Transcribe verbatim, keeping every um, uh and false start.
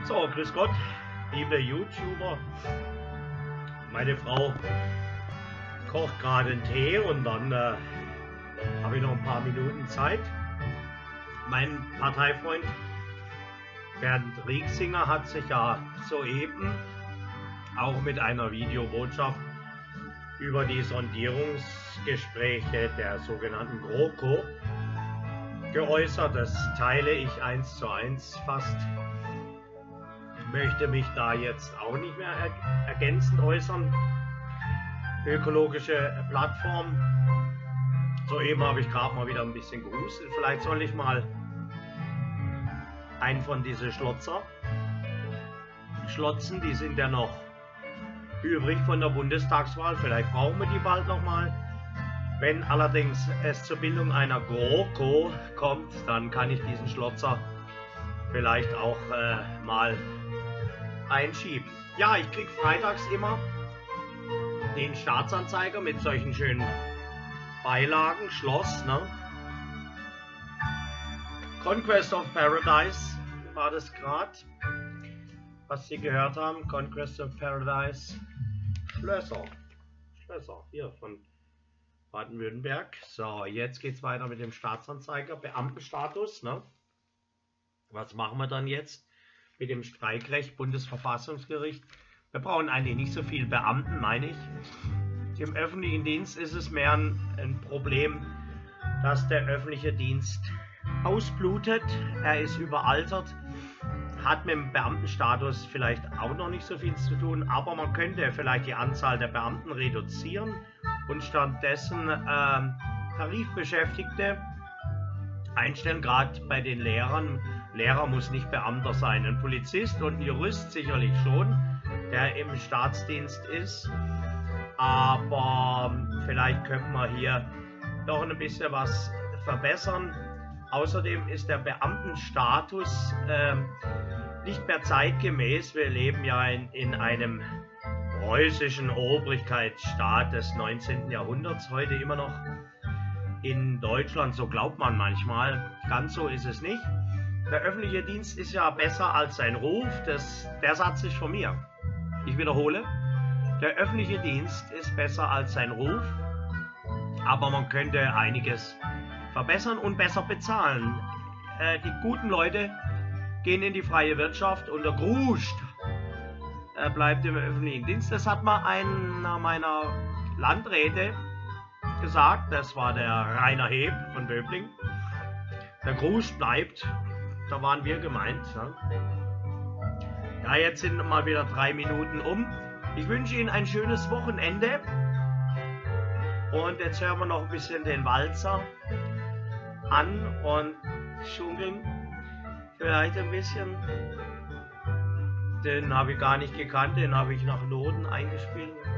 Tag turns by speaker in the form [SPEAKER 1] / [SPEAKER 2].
[SPEAKER 1] So, grüß Gott, liebe YouTuber. Meine Frau kocht gerade einen Tee und dann äh, habe ich noch ein paar Minuten Zeit. Mein Parteifreund Bernd Rieksinger hat sich ja soeben auch mit einer Videobotschaft über die Sondierungsgespräche der sogenannten GroKo geäußert. Das teile ich eins zu eins fast. Möchte mich da jetzt auch nicht mehr er ergänzend äußern. Ökologische Plattform. Soeben habe ich gerade mal wieder ein bisschen gehustet. Vielleicht soll ich mal einen von diesen Schlotzer schlotzen. Die sind ja noch übrig von der Bundestagswahl. Vielleicht brauchen wir die bald nochmal. Wenn allerdings es zur Bildung einer GroKo kommt, dann kann ich diesen Schlotzer vielleicht auch äh, mal einschieben. Ja, ich kriege freitags immer den Staatsanzeiger mit solchen schönen Beilagen, Schloss, ne? Conquest of Paradise war das gerade, was Sie gehört haben. Conquest of Paradise, Schlösser, Schlösser, hier von Baden-Württemberg. So, jetzt geht es weiter mit dem Staatsanzeiger, Beamtenstatus, ne? Was machen wir dann jetzt mit dem Streikrecht, Bundesverfassungsgericht? Wir brauchen eigentlich nicht so viele Beamten, meine ich. Im öffentlichen Dienst ist es mehr ein, ein Problem, dass der öffentliche Dienst ausblutet. Er ist überaltert, hat mit dem Beamtenstatus vielleicht auch noch nicht so viel zu tun, aber man könnte vielleicht die Anzahl der Beamten reduzieren und stattdessen äh, Tarifbeschäftigte einstellen, gerade bei den Lehrern. Lehrer muss nicht Beamter sein, ein Polizist und ein Jurist sicherlich schon, der im Staatsdienst ist, aber vielleicht könnte man hier doch ein bisschen was verbessern. Außerdem ist der Beamtenstatus äh, nicht mehr zeitgemäß. Wir leben ja in, in einem preußischen Obrigkeitsstaat des neunzehnten Jahrhunderts, heute immer noch in Deutschland, so glaubt man manchmal. Ganz so ist es nicht. Der öffentliche Dienst ist ja besser als sein Ruf. Das, der Satz ist von mir. Ich wiederhole, der öffentliche Dienst ist besser als sein Ruf, aber man könnte einiges verbessern und besser bezahlen. Äh, die guten Leute gehen in die freie Wirtschaft und der Gruscht äh, bleibt im öffentlichen Dienst. Das hat mal einer meiner Landräte gesagt, das war der Rainer Heb von Böbling. Der Gruscht bleibt, da waren wir gemeint. Ja, ja, jetzt sind mal wieder drei Minuten um. Ich wünsche Ihnen ein schönes Wochenende. Und jetzt hören wir noch ein bisschen den Walzer an und schunkeln vielleicht ein bisschen. Den habe ich gar nicht gekannt, den habe ich nach Noten eingespielt.